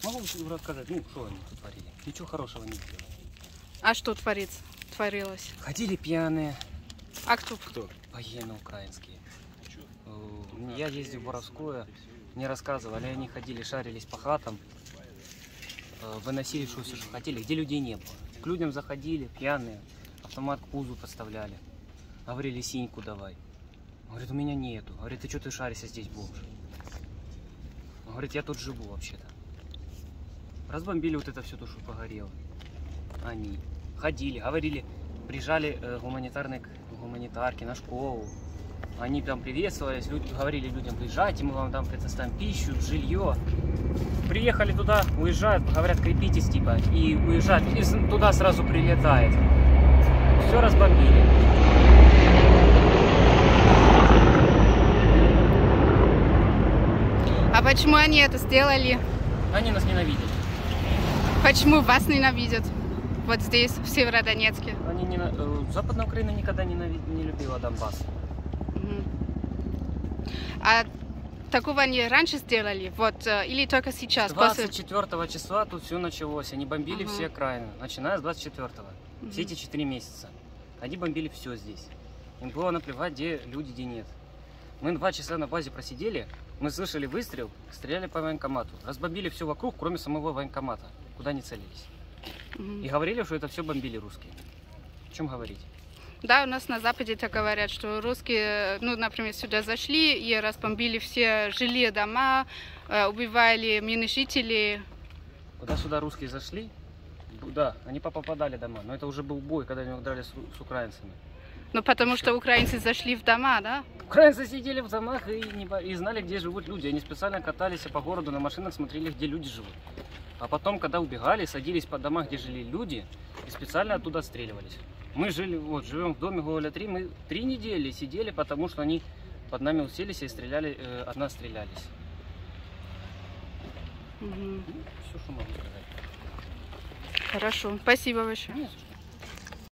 Могу рассказать, ну, что они тут творили. Ничего хорошего не сделали. А что творилось? Ходили пьяные. А кто? Военные украинские. Я ездил в Боровское, мне рассказывали, они ходили, шарились по хатам, выносили что хотели, где людей не было. К людям заходили, пьяные, автомат к пузу подставляли. Говорили, синьку давай. Говорит, у меня нету. Говорит, ты что ты шаришься здесь, бомж? Говорит, я тут живу вообще-то. Разбомбили вот это все, то, что погорело. Они ходили, говорили, приезжали гуманитарки на школу. Они там приветствовались, говорили людям, приезжайте, мы вам там предоставим пищу, жилье. Приехали туда, уезжают, говорят, крепитесь, типа, и уезжают, и туда сразу прилетает. Все разбомбили. А почему они это сделали? Они нас ненавидят. Почему вас ненавидят? Вот здесь, в Северодонецке. Западная Украина никогда не любила Донбасс. А такого они раньше сделали? Вот, или только сейчас? 24 числа тут все началось. Они бомбили все окраины, начиная с 24-го. Все эти 4 месяца. Они бомбили все здесь. Им было наплевать, где люди, где нет. Мы 2 часа на базе просидели, мы слышали выстрел, стреляли по военкомату. Разбомбили все вокруг, кроме самого военкомата, куда не целились. И говорили, что это все бомбили русские. О чем говорить? Да, у нас на Западе так говорят, что русские, ну, например, сюда зашли и разбомбили все жилые дома, убивали мирных жителей. Когда сюда русские зашли, да, они попадали дома, но это уже был бой, когда они дрались с украинцами. Ну, потому что украинцы зашли в дома, да? Украинцы сидели в домах и знали, где живут люди. Они специально катались по городу на машинах, смотрели, где люди живут. А потом, когда убегали, садились по домах, где жили люди, и специально оттуда отстреливались. Мы жили, вот, живем в доме Гоголя 3, мы 3 недели сидели, потому что они под нами уселись и стреляли, от нас стрелялись. Все, что могу сказать. Хорошо, спасибо большое.